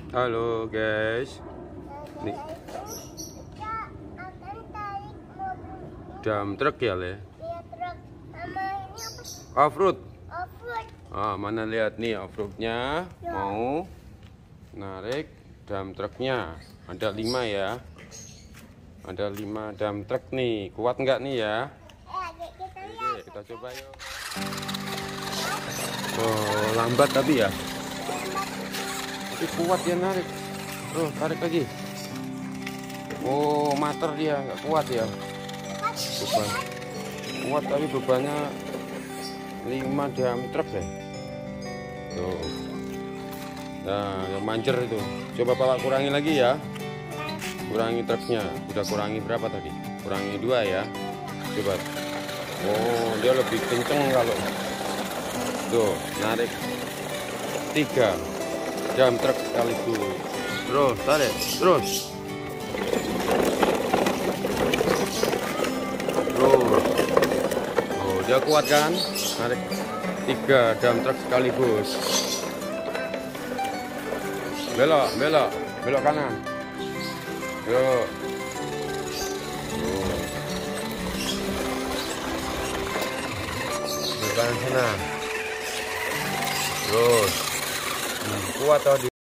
Halo guys, nih dam truk ya le? Truk sama ini apa? Off-road. Off-road. Mana lihat nih off-roadnya mau narik dam truknya. Ada 5 ya. Ada 5 dam truk nih. Kuat nggak nih ya? Adik kita lihat. Oke, kita coba yuk. Oh, lambat tapi ya. Tapi kuat dia narik. Terus tarik lagi. Oh, mater dia, nggak kuat ya. Beban. Kuat tapi bebannya 5 dam truk ya. Tuh. Nah, yang manjer itu. Coba Bapak kurangi lagi ya. Kurangi truknya. Udah kurangi berapa tadi? Kurangi 2 ya. Coba. Oh, dia lebih kenceng kalau. Tuh, narik 3 dam truk sekaligus. Terus, tarik. Terus. Terus. Oh, dia kuat kan? Narik 3 dam truk sekaligus. Belok, belok, belok kanan. Yuk. Belok kanan sana. Terus. Kuat tadi.